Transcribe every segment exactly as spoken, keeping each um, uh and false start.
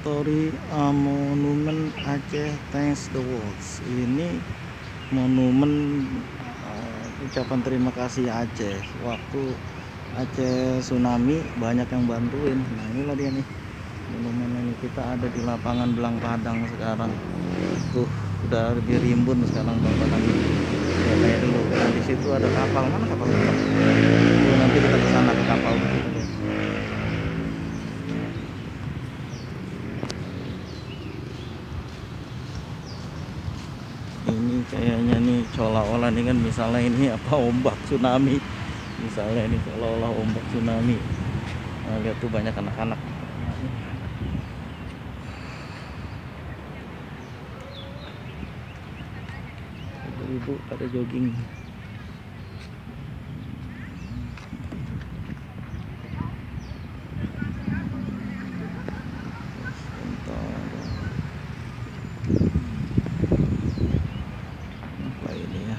Story uh, Monumen Aceh Thanks the World. Ini monumen uh, ucapan terima kasih Aceh waktu Aceh tsunami, banyak yang bantuin. Nah inilah dia nih monumen ini. Kita ada di lapangan Belang Padang sekarang. Tuh udah lebih rimbun sekarang Belang Padang. Ya kayak dulu. Nah, di situ ada kapal. Mana kapal itu? Tuh, nanti kita ke sana ke kapal. Ini kayaknya nih seolah-olah nih kan, misalnya ini apa, ombak tsunami, misalnya ini seolah-olah ombak tsunami. Nah, lihat tuh banyak anak-anak, ibu-ibu pada jogging. Apa ini ya,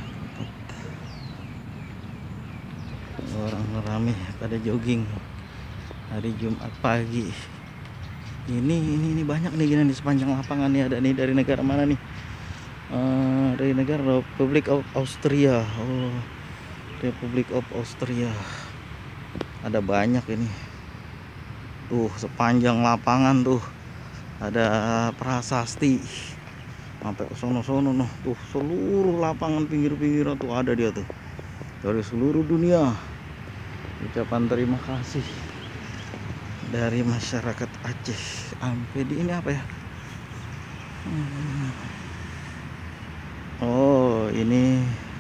orang rame pada jogging hari Jumat pagi. Ini ini ini banyak nih gini di sepanjang lapangan nih. Ada nih dari negara mana nih? Uh, dari negara Republik of Austria. Oh, Republik of Austria. Ada banyak ini. Tuh sepanjang lapangan tuh ada prasasti sampai sono-sono noh. Tuh seluruh lapangan pinggir-pinggir tuh ada dia tuh, dari seluruh dunia. Ucapan terima kasih dari masyarakat Aceh. Sampai di ini apa ya? Hmm. Oh ini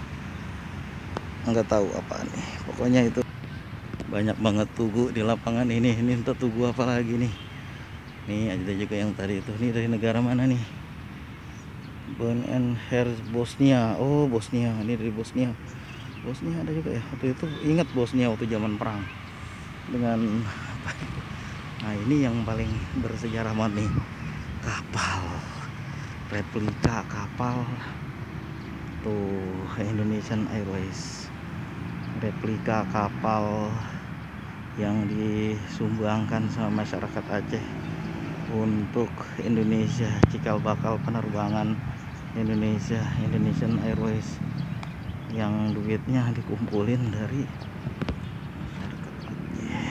nggak tahu apa nih. Pokoknya itu banyak banget tugu di lapangan ini. Ini entah tugu apa lagi nih. Nih ada juga yang tadi itu. Ini dari negara mana nih? Bon and Herz Bosnia. Oh Bosnia. Ini dari Bosnia. Bosnia ada juga ya. Waktu itu ingat Bosnia waktu zaman perang dengan apa? Nah ini yang paling bersejarah banget nih, kapal replika kapal tuh Indonesian Airways, replika kapal yang disumbangkan sama masyarakat Aceh untuk Indonesia, cikal bakal penerbangan Indonesia, Indonesian Airways, yang duitnya dikumpulin dari masyarakat Aceh.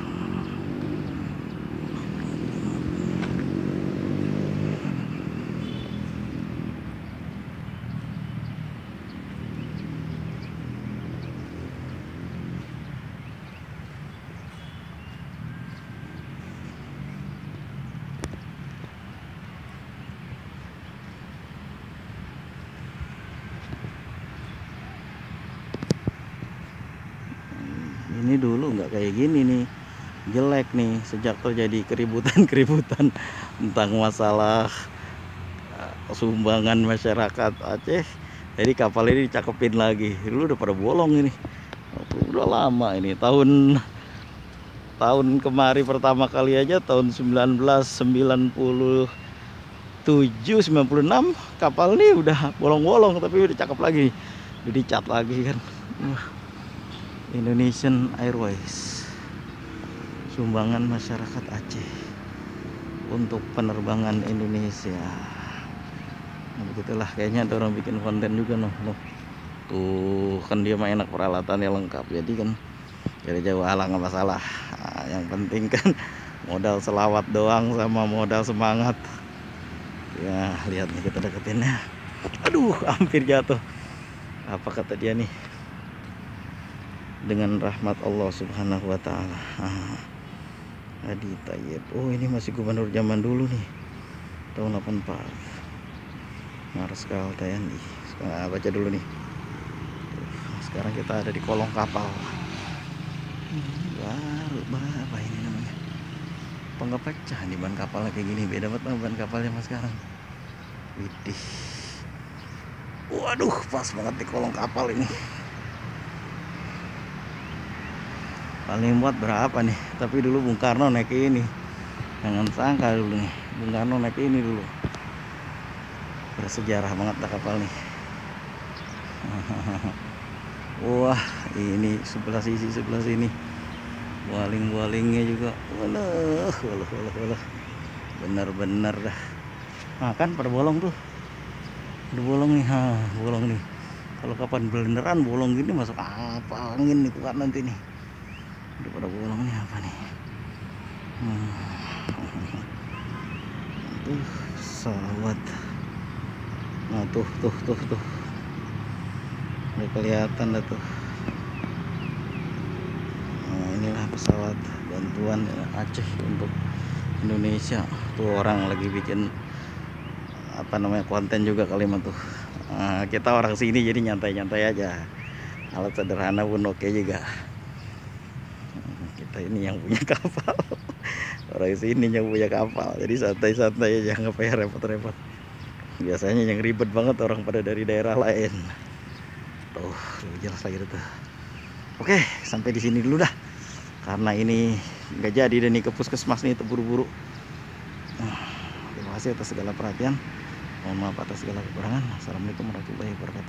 Ini dulu nggak kayak gini nih, jelek nih sejak terjadi keributan-keributan tentang masalah sumbangan masyarakat Aceh. Jadi kapal ini dicakepin lagi. Dulu udah pada bolong ini, udah lama ini. Tahun tahun kemari pertama kali aja tahun sembilan belas sembilan puluh tujuh sembilan puluh enam kapal ini udah bolong-bolong, tapi udah cakep lagi, udah dicat lagi kan. Indonesian Airways, sumbangan masyarakat Aceh untuk penerbangan Indonesia. Nah, begitulah kayaknya ada orang bikin konten juga noh, noh. Tuh kan dia mah enak, peralatannya lengkap, jadi kan dari jauh alang nggak masalah. Nah, yang penting kan modal selawat doang sama modal semangat. Ya lihat nih, kita deketinnya. Aduh hampir jatuh. Apa kata dia nih? Dengan rahmat Allah Subhanahu wa Ta'ala. Ah, Adi Tayyib. Oh ini masih gubernur zaman dulu nih, tahun delapan puluh empat, Marskal T N I. Nah, baca dulu nih. Sekarang kita ada di kolong kapal. Baru apa ini namanya? Penggak pecah nih ban kapalnya kayak gini. Beda banget ban kapalnya mas sekarang. Widih. Waduh pas banget di kolong kapal ini. Paling muat berapa nih? Tapi dulu Bung Karno naik ini. Jangan sangka dulu nih, Bung Karno naik ini dulu. Bersejarah banget dah kapal nih. Wah, ini sebelah sisi sebelah sini. Waling-walingnya juga. Walah, walah, walah, walah. bener-bener dah. Nah kan pada bolong tuh, udah bolong nih, ha, bolong nih. Kalau kapan beneran bolong gini masuk apa angin nih kuat nanti nih. Udah pada bolong nih apa nih? Hmm. Tuh pesawat. Nah tuh tuh tuh tuh. Udah kelihatan dah tuh. Nah inilah pesawat bantuan Aceh untuk Indonesia. Tuh orang lagi bikin apa namanya konten juga kali mah tuh. Nah, kita orang sini jadi nyantai-nyantai aja. Alat sederhana pun oke juga. Kita ini yang punya kapal. Orang sini yang punya kapal, jadi santai-santai aja, nggak payah repot-repot. Biasanya yang ribet banget orang pada dari daerah lain. Tuh, lebih jelas lagi tuh. Oke, sampai di sini dulu dah. Karena ini nggak jadi dan nih ke puskesmas nih terburu-buru. Terima kasih atas segala perhatian. Mohon maaf atas segala kekurangan. Assalamualaikum warahmatullahi wabarakatuh.